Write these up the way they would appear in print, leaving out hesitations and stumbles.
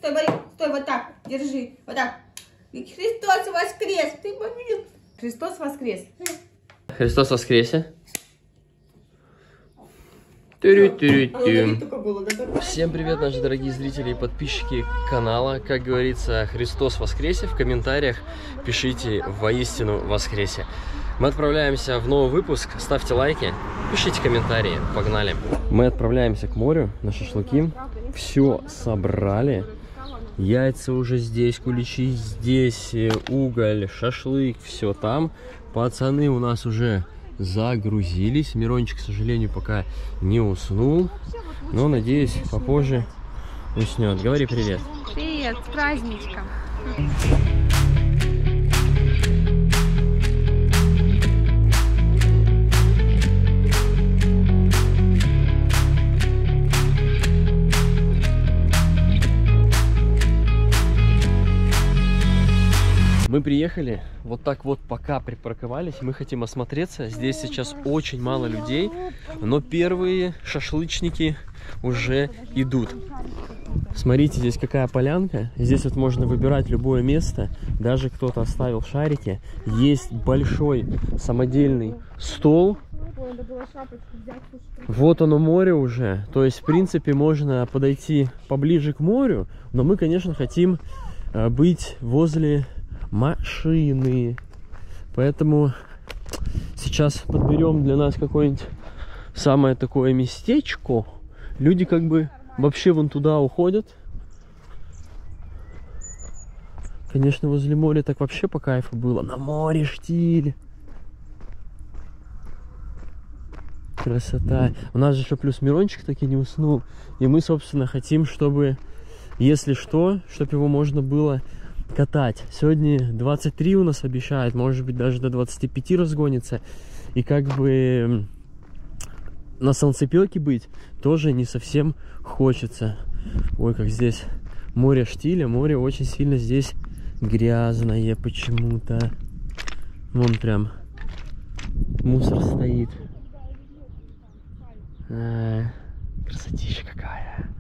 стой, Борис, стой, вот так, держи, вот так. И Христос воскрес, ты видел? Христос воскрес. Христос воскресе. Всем привет, наши дорогие зрители и подписчики канала. Как говорится, Христос воскресе. В комментариях пишите «Воистину воскресе». Мы отправляемся в новый выпуск. Ставьте лайки, пишите комментарии. Погнали. Мы отправляемся к морю на шашлыки. Все собрали. Яйца уже здесь, куличи здесь, уголь, шашлык, все там. Пацаны у нас уже загрузились. Мирончик, к сожалению, пока не уснул. Но, надеюсь, попозже уснет. Говори привет. Привет, с праздничком. Мы приехали, вот так вот пока припарковались, мы хотим осмотреться. Здесь сейчас очень мало людей, но первые шашлычники уже идут. Смотрите, здесь какая полянка. Здесь вот можно выбирать любое место. Даже кто-то оставил шарики. Есть большой самодельный стол. Вот оно море уже. То есть, в принципе, можно подойти поближе к морю. Но мы, конечно, хотим быть возле машины, поэтому сейчас подберем для нас какое-нибудь самое такое местечко. Люди как бы вообще вон туда уходят. Конечно, возле моря так вообще по кайфу было. На море штиль. Красота. У нас же еще плюс Мирончик таки не уснул. И мы, собственно, хотим, чтобы, если что, чтобы его можно было катать. Сегодня 23 у нас обещают, может быть даже до 25 разгонится. И как бы на солнцепёке быть тоже не совсем хочется. Ой, как здесь море штиля, море очень сильно здесь грязное почему-то. Вон прям мусор стоит. Красотища какая.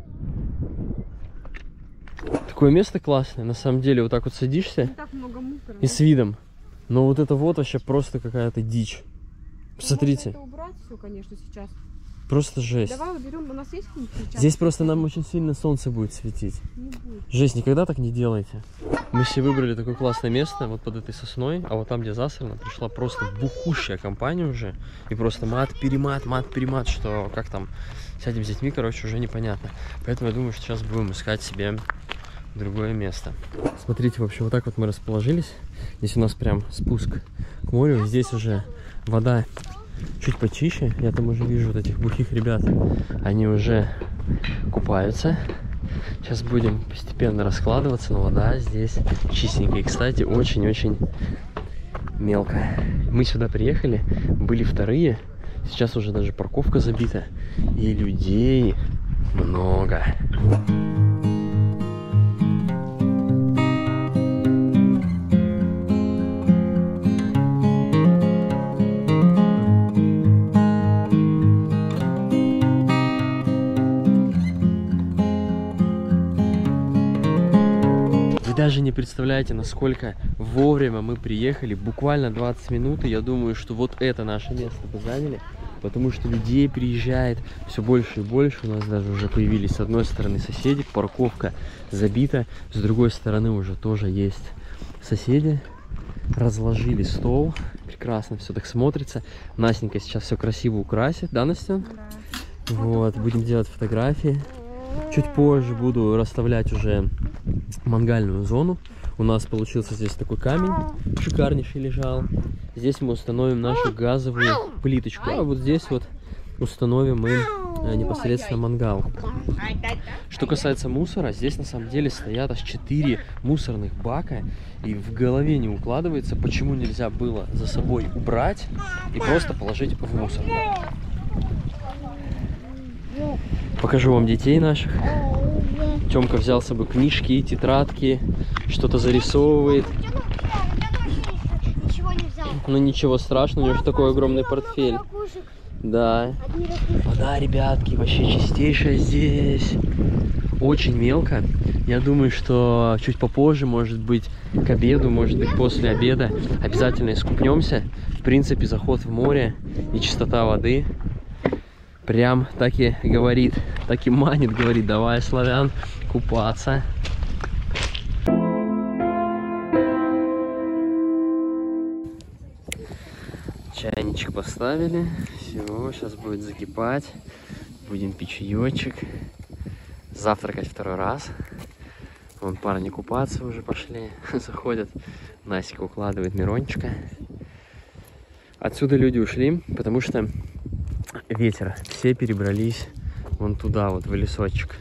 Такое место классное, на самом деле, вот так вот садишься и с видом. Но вот это вот вообще просто какая-то дичь. Посмотрите. Это убрать все, конечно, сейчас. Просто жесть. Давай уберем, у нас есть сейчас? Здесь просто нам очень сильно солнце будет светить. Не будет. Жесть, никогда так не делайте. Мы себе выбрали такое классное место, вот под этой сосной, а вот там, где засрано, пришла просто бухущая компания уже. И просто мат-перемат, мат-перемат, что как там сядем с детьми, короче, уже непонятно. Поэтому я думаю, что сейчас будем искать себе другое место. Смотрите, вообще, вот так вот мы расположились. Здесь у нас прям спуск к морю. Здесь уже вода чуть почище. Я там уже вижу вот этих бухих ребят. Они уже купаются. Сейчас будем постепенно раскладываться, но вода здесь чистенькая. И, кстати, очень-очень мелко. Мы сюда приехали, были вторые. Сейчас уже даже парковка забита. И людей много. Вы даже не представляете, насколько вовремя мы приехали. Буквально 20 минут, и я думаю, что вот это наше место мы заняли. Потому что людей приезжает все больше и больше. У нас даже уже появились с одной стороны соседи, парковка забита. С другой стороны уже тоже есть соседи. Разложили стол. Прекрасно все так смотрится. Настенька сейчас все красиво украсит. Да, Настя? Да. Вот, будем делать фотографии. Чуть позже буду расставлять уже мангальную зону. У нас получился здесь такой камень, шикарнейший лежал. Здесь мы установим нашу газовую плиточку. А вот здесь вот установим мы непосредственно мангал. Что касается мусора, здесь на самом деле стоят аж 4 мусорных бака. И в голове не укладывается, почему нельзя было за собой убрать и просто положить в мусор. Покажу вам детей наших. Тёмка взял с собой книжки, тетрадки, что-то зарисовывает. Ну ничего страшного, у него же такой огромный портфель. Да. Вода, ребятки, вообще чистейшая здесь. Очень мелко. Я думаю, что чуть попозже, может быть, к обеду, может быть, после обеда обязательно искупнемся. В принципе, заход в море и чистота воды прям так и говорит, так и манит, говорит, давай, славян, купаться. Чайничек поставили, все, сейчас будет закипать, будем пить чаечек, завтракать второй раз. Вон парни купаться уже пошли, заходят, Насика укладывает Мирончика. Отсюда люди ушли, потому что ветер, все перебрались вон туда, вот в лесочек.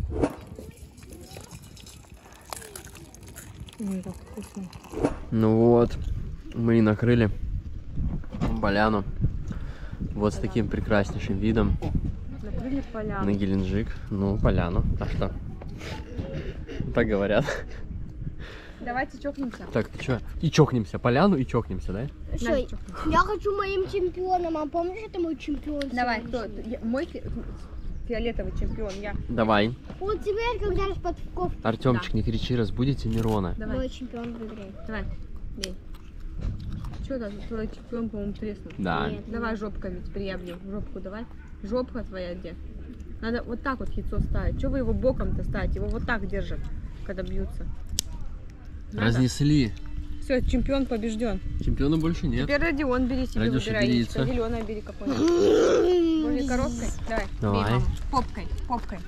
Так вкусно. Ну вот, мы и накрыли поляну вот с таким прекраснейшим видом Накрыли поляну. на Геленджик. Ну, поляну, а что? Так говорят. Давайте чокнемся. Так, ты что? И чокнемся, поляну и чокнемся, да? Всё, Настя, чокнемся. я хочу моим чемпионом, а помнишь, это мой чемпион? Давай, кто? Мой фиолетовый чемпион, я. Давай. Вот теперь, когда распаковка, Артемчик, не кричи, разбудите Мирона. Давай, мой чемпион выиграет. давай, бей. Что там, твой чемпион, по-моему, треснул. Да. Нет. Давай жопками, теперь я бью. Жопку давай. Жопка твоя где? Надо вот так вот яйцо ставить. Что вы его боком-то ставите? Его вот так держат, когда бьются. Разнесли. Все, чемпион побежден. Чемпиона больше нет. Теперь Родион бери себе, Радюша, выбирай. бери яичко. яйцо. Зеленое бери какое-нибудь. Более коробкой? Давай. Давай. Бей, мама. Попкой, попкой.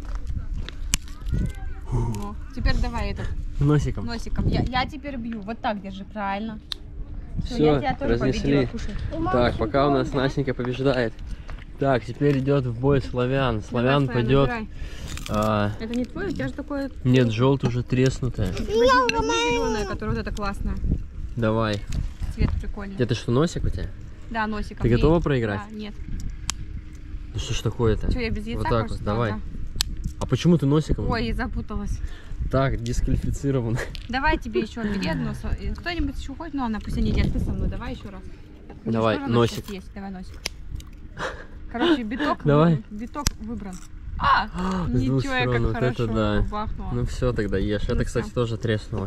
Ну, теперь давай этот Носиком. носиком. Я теперь бью. Вот так держи, правильно. Всё, Все, я тебя тоже победила, разнесли. кушай. Так, пока у нас Настенька побеждает. Так, теперь идет в бой Славян. Славян Давай, пойдет. набирай. А, Это не твой, у тебя же такое нет, желтый уже треснутая. зеленое, которое вот это классное. Давай. Цвет прикольный. Это что, носик у тебя? Да, носиком. Ты бей. готова проиграть? Да, нет. Ну что ж такое-то? Что, я без яйца? Вот так хочешь, вот, давай. да? А почему ты носиком? Ой, запуталась. Так, дисквалифицирован. Давай тебе еще бери одно. Кто-нибудь еще хочет? Ну ладно, пусть они едят. Ты со мной, давай еще раз. У тебя Давай, же тоже носик. есть. Давай носик. Короче, биток, Давай. биток выбран. С двух Ничего, я сторон, как вот хорошо это да. бахнула. Ну все, тогда ешь. Ну Это, всё. кстати, тоже треснуло.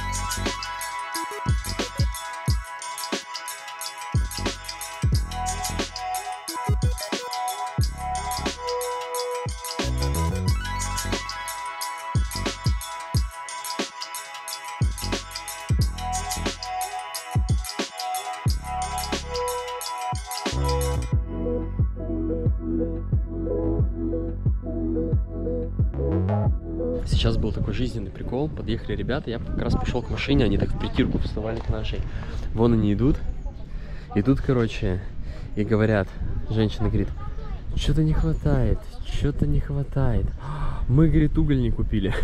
Сейчас был такой жизненный прикол. Подъехали ребята, я как раз пошел к машине, они так в притирку вставали к нашей. Вон они идут. Идут, короче, и говорят, женщина говорит, что-то не хватает, что-то не хватает. Мы, говорит, уголь не купили.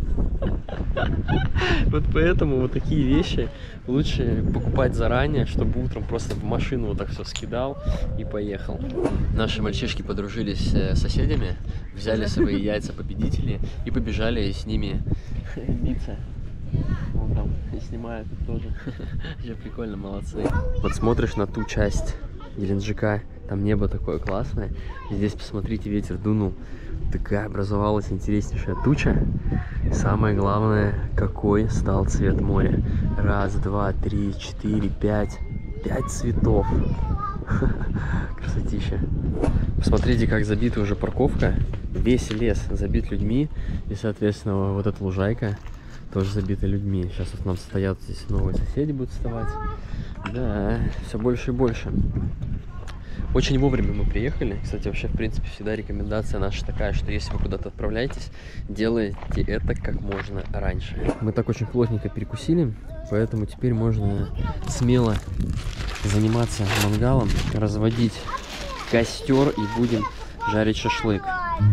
Вот поэтому вот такие вещи лучше покупать заранее, чтобы утром просто в машину вот так все скидал и поехал. Наши мальчишки подружились с соседями, взяли свои яйца победителей и побежали с ними биться. Вон там снимают их тоже. Еще прикольно, молодцы. Вот смотришь на ту часть Геленджика, там небо такое классное. И здесь, посмотрите, ветер дунул. Такая образовалась интереснейшая туча. И самое главное, какой стал цвет моря. Раз, два, три, четыре, пять. 5 цветов. Красотища. Посмотрите, как забита уже парковка. Весь лес забит людьми. И, соответственно, вот эта лужайка тоже забита людьми. Сейчас вот нам стоят здесь новые соседи будут вставать. Да, все больше и больше. Очень вовремя мы приехали. Кстати, вообще, в принципе, всегда рекомендация наша такая, что если вы куда-то отправляетесь, делайте это как можно раньше. Мы так очень плотненько перекусили, поэтому теперь можно смело заниматься мангалом, разводить костер и будем жарить шашлык.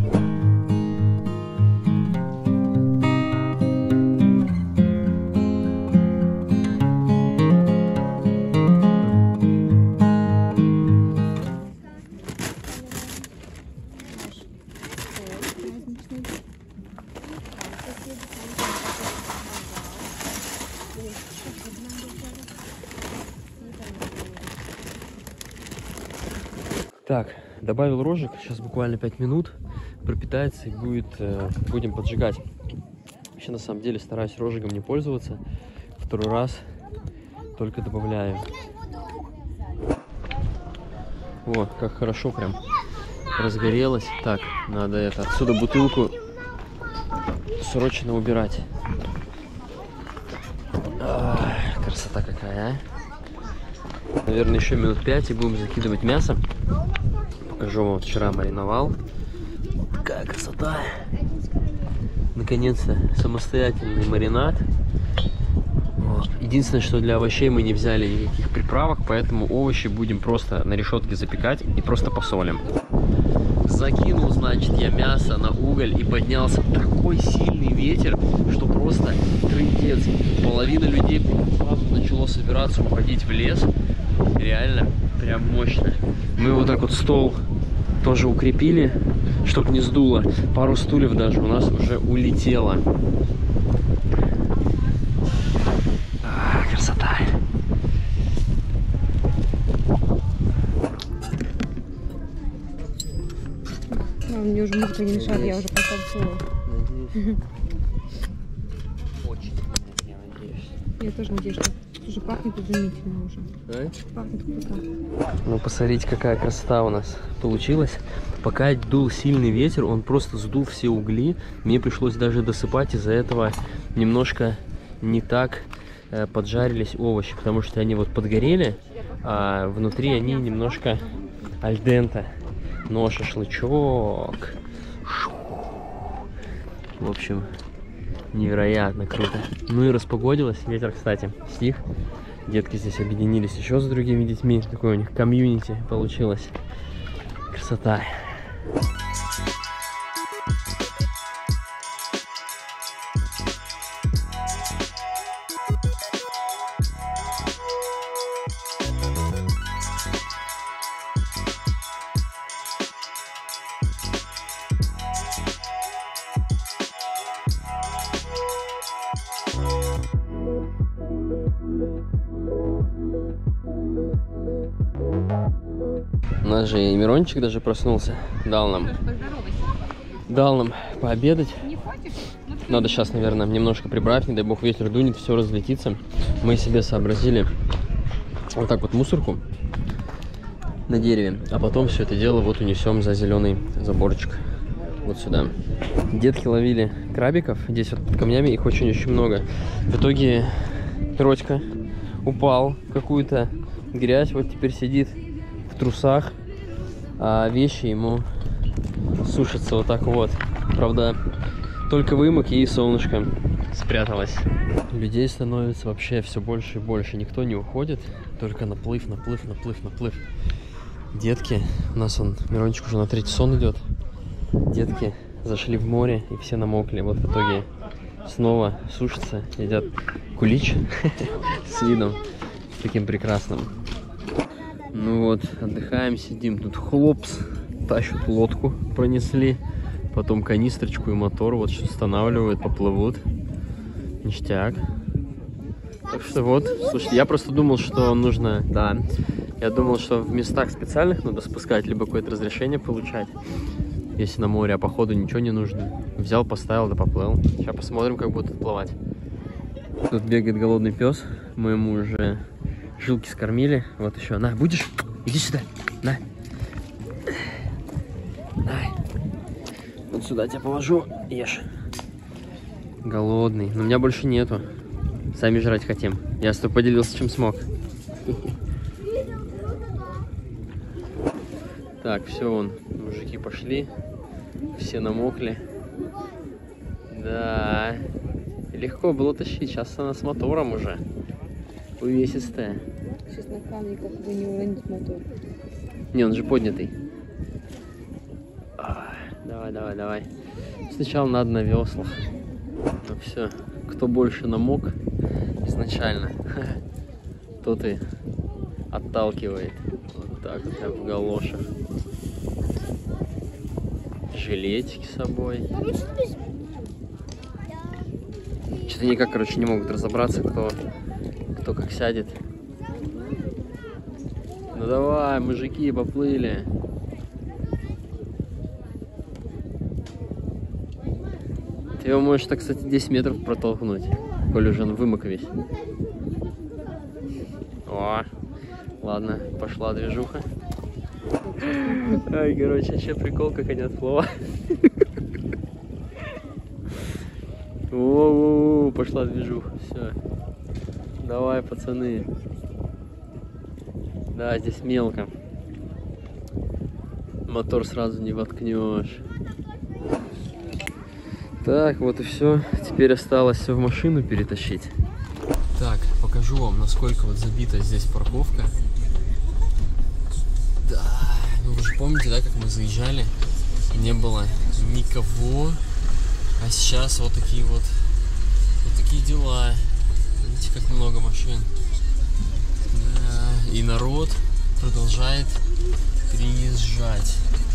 Так, добавил рожек, сейчас буквально 5 минут, пропитается и будет, будем поджигать. Вообще, на самом деле, стараюсь розжигом не пользоваться. Второй раз только добавляю. Вот, как хорошо прям разгорелось. Так, надо это отсюда бутылку срочно убирать. Красота какая, а? Наверное, еще минут 5 и будем закидывать мясо. Покажу вам, вчера мариновал. Какая красота! Наконец-то самостоятельный маринад. Вот. Единственное, что для овощей мы не взяли никаких приправок, поэтому овощи будем просто на решетке запекать и просто посолим. Закинул, значит, я мясо на уголь, и поднялся такой сильный ветер, что просто трындец. Половина людей сразу начало собираться, уходить в лес. Реально, прям мощно. Мы вот так вот стол тоже укрепили, чтобы не сдуло. Пару стульев даже у нас уже улетело. Красота. Мне уже музыка не мешает, я уже потанцую. Надеюсь. Очень, я надеюсь. Я тоже надеюсь, что... Слушай, пахнет изумительно уже. А? Пахнет круто. Ну, посмотрите, какая красота у нас получилась. Пока дул сильный ветер, он просто сдул все угли. Мне пришлось даже досыпать, из-за этого немножко не так поджарились овощи, потому что они вот подгорели, а внутри они немножко аль денте. Но шашлычок. В общем, невероятно круто. Ну и распогодилось. Ветер, кстати, стих. Детки здесь объединились еще с другими детьми. Такое у них комьюнити получилось. Красота. У нас же и Мирончик даже проснулся, дал нам пообедать. Надо сейчас, наверное, немножко прибрать, не дай бог ветер дунет, все разлетится. Мы себе сообразили вот так вот мусорку на дереве, а потом все это дело вот унесем за зеленый заборчик вот сюда. Детки ловили крабиков, здесь вот под камнями их очень-очень много. В итоге Родька упал в какую-то грязь, вот теперь сидит в трусах, а вещи ему сушатся вот так вот. Правда, только вымок и солнышко спряталось. Людей становится вообще все больше и больше. Никто не уходит, только наплыв. Детки, у нас Мирончик уже на 3-й сон идет. Детки зашли в море и все намокли. Вот в итоге снова сушатся, едят кулич с видом таким прекрасным. Ну вот, отдыхаем, сидим. Тут хлопс, тащат лодку, пронесли. Потом канистрочку и мотор вот устанавливают, поплывут. Ништяк. Так что вот, слушайте, я просто думал, что нужно, да, я думал, что в местах специальных надо спускать, либо какое-то разрешение получать, если на море, а походу ничего не нужно. Взял, поставил, да поплыл. Сейчас посмотрим, как будет отплывать. Тут бегает голодный пес, мы ему уже жилки скормили. Вот еще, на, будешь? Иди сюда, на. Вот сюда тебя положу, ешь. Голодный, но у меня больше нету. Сами жрать хотим. Я с тобой поделился, чем смог. Так, все, вон, мужики пошли. Все намокли. Да. Легко было тащить. Сейчас она с мотором уже. Увесистая. Сейчас на камне как бы не уронить мотор. Не, он же поднятый. Давай. Сначала надо на веслах. Ну все, кто больше намок изначально, тот и отталкивает. Вот так вот, прям в галошах. Жилетики с собой. Что-то никак, короче, не могут разобраться, кто как сядет. Ну давай, мужики, поплыли. Его можешь, так, кстати, 10 метров протолкнуть, коль уже он вымок весь. О, ладно, пошла движуха. Ай, короче, вообще прикол, как они отплывают. О, пошла движуха, все. Давай, пацаны. Да, здесь мелко. Мотор сразу не воткнешь. Так, вот и все. Теперь осталось все в машину перетащить. Так, покажу вам, насколько вот забита здесь парковка. Да, ну вы же помните, да, как мы заезжали? Не было никого. А сейчас вот такие дела. Видите, как много машин. Да, и народ продолжает приезжать.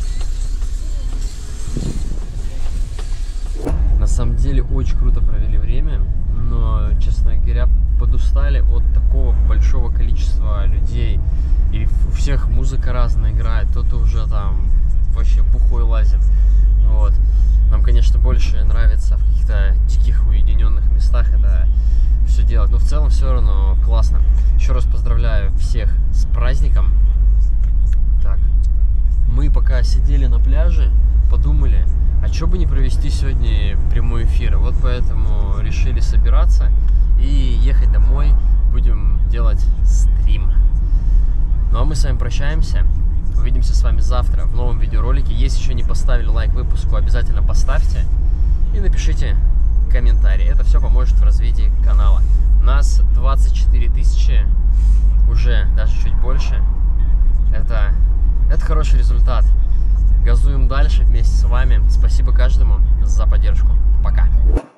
На самом деле очень круто провели время, но, честно говоря, подустали от такого большого количества людей. И у всех музыка разная играет, кто-то уже там вообще бухой лазит. Вот. Нам, конечно, больше нравится в каких-то диких уединенных местах это все делать, но в целом все равно классно. Еще раз поздравляю всех с праздником. Так, мы пока сидели на пляже, подумали, а что бы не провести сегодня прямой эфир. Вот поэтому решили собираться и ехать домой. Будем делать стрим. Ну а мы с вами прощаемся. Увидимся с вами завтра в новом видеоролике. Если еще не поставили лайк выпуску, обязательно поставьте. И напишите комментарий. Это все поможет в развитии канала. Нас 24 тысячи, уже даже чуть больше. Это хороший результат. Газуем дальше вместе с вами. Спасибо каждому за поддержку. Пока.